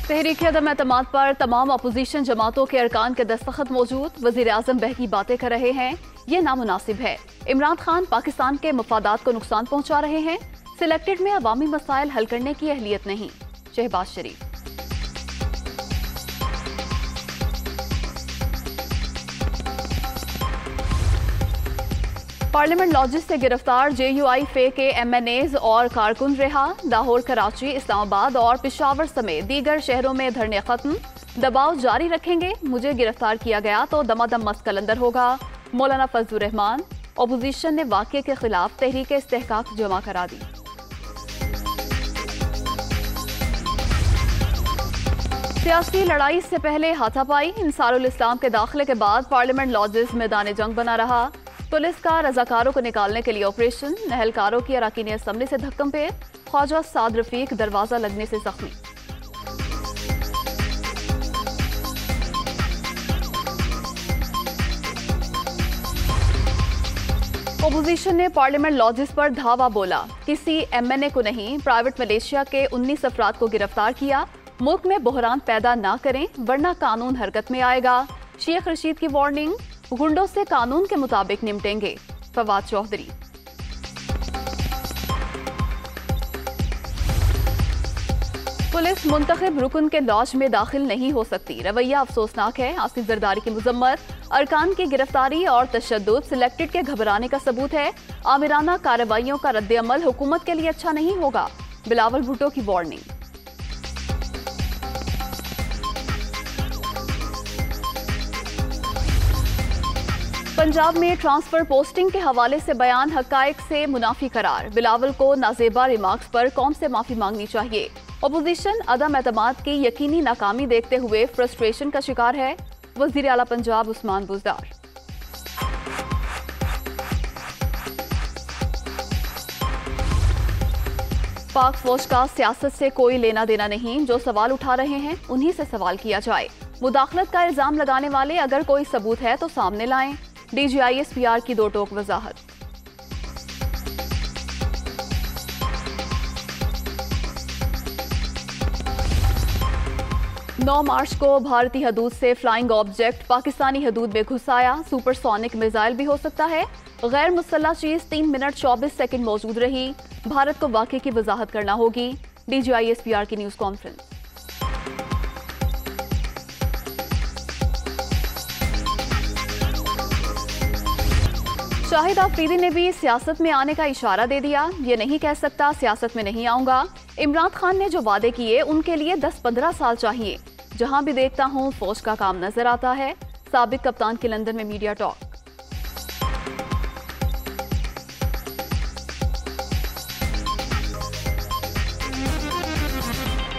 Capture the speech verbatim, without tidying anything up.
तहरीक अदम एतमाद पर तमाम अपोजिशन जमातों के अरकान के दस्तखत मौजूद। वजीर आजम बहकी बातें कर रहे हैं, ये नामुनासिब है। इमरान खान पाकिस्तान के मफादात को नुकसान पहुंचा रहे हैं। सिलेक्टेड में अवामी मसाइल हल करने की अहलियत नहीं। शहबाज शरीफ। पार्लियामेंट लॉजिस से गिरफ्तार जे यू आई फे के एम एन एज और कारकुन रिहा। लाहौर, कराची, इस्लामाबाद और पिशावर समेत दीगर शहरों में धरने खत्म। दबाव जारी रखेंगे, मुझे गिरफ्तार किया गया तो दमादम मस्त कलंदर होगा। मौलाना फजलुर रहमान। अपोजिशन ने वाक़े के खिलाफ तहरीक इस्तेहकाक जमा करा दी। सियासी लड़ाई से पहले हाथापाई। इंसारुल इस्लाम के दाखिले के बाद पार्लियामेंट लॉजिस मैदान जंग बना रहा। पुलिस का रजाकारों को निकालने के लिए ऑपरेशन। नहलकारों की अरकान असम्बली से धक्कम पेश। ख्वाजा साद रफीक दरवाजा लगने से जख्मी। अपोजिशन ने पार्लियामेंट लॉजिस पर धावा बोला। किसी एम एन ए को नहीं, प्राइवेट मलेशिया के उन्नीस अफराद को गिरफ्तार किया। मुल्क में बहरान पैदा ना करें वरना कानून हरकत में आएगा। शेख रशीद की वार्निंग। गुंडों से कानून के मुताबिक निपटेंगे। फवाद चौधरी। पुलिस मुंतखब रुकन के लॉज में दाखिल नहीं हो सकती, रवैया अफसोसनाक है। आसिफ जरदारी की मुजम्मत। अरकान की गिरफ्तारी और तशद्दुद सिलेक्टेड के घबराने का सबूत है। आमिराना कार्रवाइयों का रद्द-ए-अमल हुकूमत के लिए अच्छा नहीं होगा। बिलावल भुट्टो की वार्निंग। पंजाब में ट्रांसफर पोस्टिंग के हवाले से बयान हकायक से मुनाफी करार। बिलावल को नाजेबा रिमार्क्स पर कौम से माफी मांगनी चाहिए। अपोजिशन अदम एतमाद की यकीनी नाकामी देखते हुए फ्रस्ट्रेशन का शिकार है। वजीर आला पंजाब उस्मान बुज़दार। पाक फौज का सियासत से कोई लेना देना नहीं। जो सवाल उठा रहे हैं उन्हीं से सवाल किया जाए। मुदाखलत का इल्जाम लगाने वाले अगर कोई सबूत है तो सामने लाएं। D G I S P R की दो टोक वजाहत। नौ मार्च को भारतीय हदूद से फ्लाइंग ऑब्जेक्ट पाकिस्तानी हदूद में घुस आया। सुपरसोनिक मिसाइल भी हो सकता है। गैर मुसल्लह चीज तीन मिनट चौबीस सेकंड मौजूद रही। भारत को वाक़े की वजाहत करना होगी। D G I S P R की न्यूज कॉन्फ्रेंस। शाहिद आफरीदी ने भी सियासत में आने का इशारा दे दिया। ये नहीं कह सकता सियासत में नहीं आऊंगा। इमरान खान ने जो वादे किए उनके लिए दस पंद्रह साल चाहिए। जहां भी देखता हूं फौज का काम नजर आता है। साबिक कप्तान की लंदन में मीडिया टॉक।